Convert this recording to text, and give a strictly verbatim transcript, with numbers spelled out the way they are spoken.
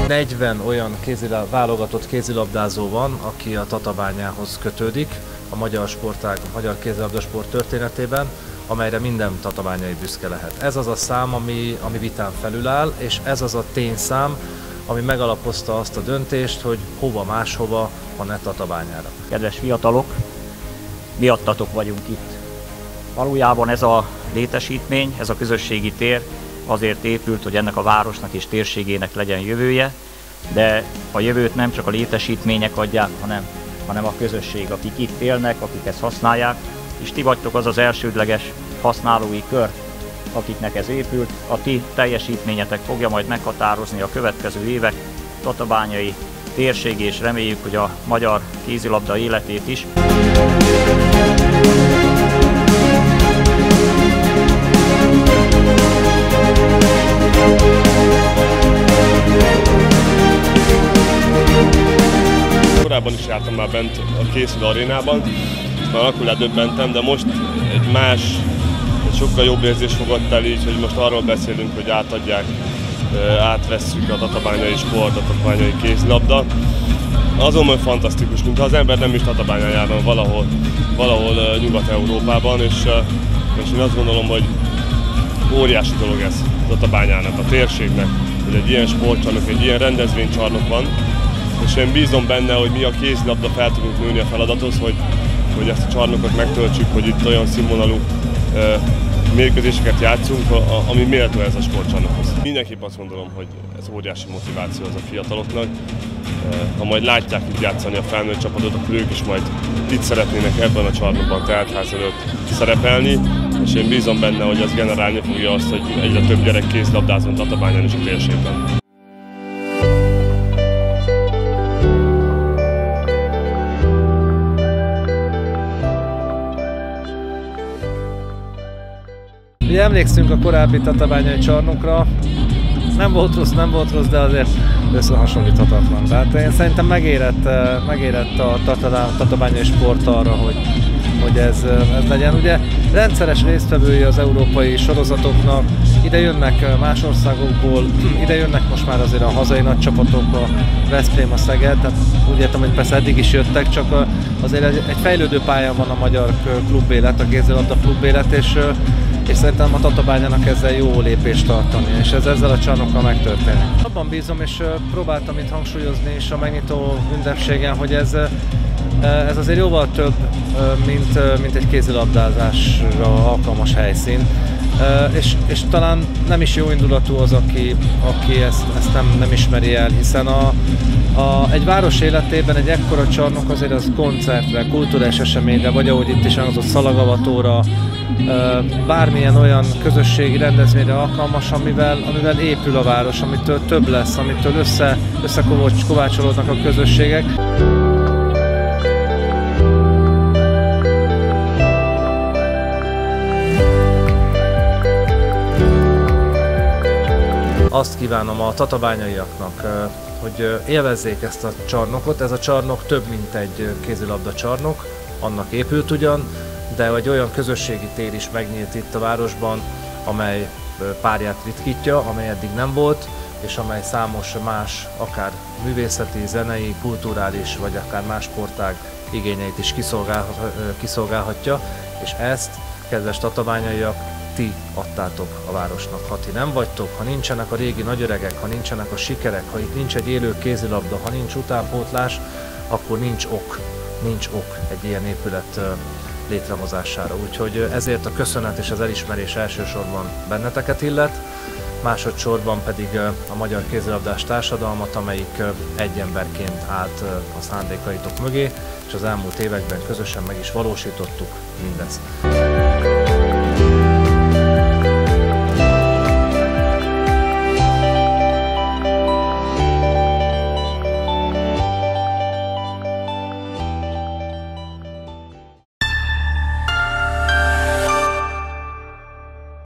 negyven olyan kézilab, válogatott kézilabdázó van, aki a Tatabányához kötődik a magyar sportág, a magyar kézilabdasport történetében, amelyre minden tatabányai büszke lehet. Ez az a szám, ami, ami vitán felüláll, és ez az a tényszám, ami megalapozta azt a döntést, hogy hova máshova, ha ne Tatabányára. Kedves fiatalok, miattatok vagyunk itt. Valójában ez a létesítmény, ez a közösségi tér azért épült, hogy ennek a városnak és térségének legyen jövője, de a jövőt nem csak a létesítmények adják, hanem, hanem a közösség, akik itt élnek, akik ezt használják, és ti vagytok az az elsődleges használói kör, akiknek ez épült. A ti teljesítményetek fogja majd meghatározni a következő évek tatabányai térség, és reméljük, hogy a magyar kézilabda életét is. Korábban is jártam már bent a Készülő arénában, már akkor ledöbbentem, de most egy más, egy sokkal jobb érzés fogott el így, hogy most arról beszélünk, hogy átadják, átvesszük a tatabányai sport, a tatabányai kézilabda. Azonban fantasztikus, mintha az ember nem is Tatabányán járna, valahol, valahol Nyugat-Európában, és, és én azt gondolom, hogy óriási dolog ez a Tatabányának, a térségnek, hogy egy ilyen sportcsarnok, egy ilyen rendezvénycsarnok van, és én bízom benne, hogy mi a kézilabda fel tudunk nőni a feladathoz, hogy, hogy ezt a csarnokot megtöltsük, hogy itt olyan színvonalú uh, mérkőzéseket játszunk, a, a, ami méltó ez a sportcsarnokhoz. Mindenképp azt gondolom, hogy ez óriási motiváció az a fiataloknak. Uh, ha majd látják itt játszani a felnőtt csapatot, akkor ők is majd itt szeretnének ebben a csarnokban, teltház előtt szerepelni, és én bízom benne, hogy az generálni fogja azt, hogy egyre több gyerek kézilabdázon Tatabányán és a térségben. Ugye emlékszünk a korábbi tatabányai csarnokra, nem volt rossz, nem volt rossz, de azért összehasonlíthatatlan. Tehát én szerintem megérett, megérett a tatabányai sport arra, hogy, hogy ez, ez legyen. Ugye rendszeres résztvevői az európai sorozatoknak, ide jönnek más országokból, ide jönnek most már azért a hazai nagy csapatok, a Veszprém, a Szeged, tehát úgy értem, hogy persze eddig is jöttek, csak azért egy fejlődő pályán van a magyar klubélet, a kézilabda klubélet, és és szerintem a Tatabányának ezzel jó lépést tartani, és ez ezzel a csarnokkal megtörténik. Abban bízom, és próbáltam itt hangsúlyozni is a megnyitó ünnepségen, hogy ez, ez azért jóval több, mint, mint egy kézilabdázásra alkalmas helyszín. És, és talán nem is jó indulatú az, aki, aki ezt, ezt nem, nem ismeri el, hiszen a, a, egy város életében egy ekkora csarnok azért az koncertre, kulturális eseményre, vagy ahogy itt is hangzott, szalagavatóra, bármilyen olyan közösségi rendezvényre alkalmas, amivel, amivel épül a város, amitől több lesz, amitől össze, összekovácsolódnak a közösségek. Azt kívánom a tatabányaiaknak, hogy élvezzék ezt a csarnokot. Ez a csarnok több, mint egy kézilabda csarnok, annak épült ugyan, de egy olyan közösségi tér is megnyílt itt a városban, amely párját ritkítja, amely eddig nem volt, és amely számos más, akár művészeti, zenei, kulturális, vagy akár más sportág igényeit is kiszolgálhatja, és ezt, kedves tatabányaiak, ti adtátok a városnak. Ha ti nem vagytok, ha nincsenek a régi nagyöregek, ha nincsenek a sikerek, ha itt nincs egy élő kézilabda, ha nincs utánpótlás, akkor nincs ok, nincs ok egy ilyen épület létrehozására. Úgyhogy ezért a köszönet és az elismerés elsősorban benneteket illet, másodszorban pedig a magyar kézilabdás társadalmat, amelyik egy emberként állt a szándékaitok mögé, és az elmúlt években közösen meg is valósítottuk mindezt.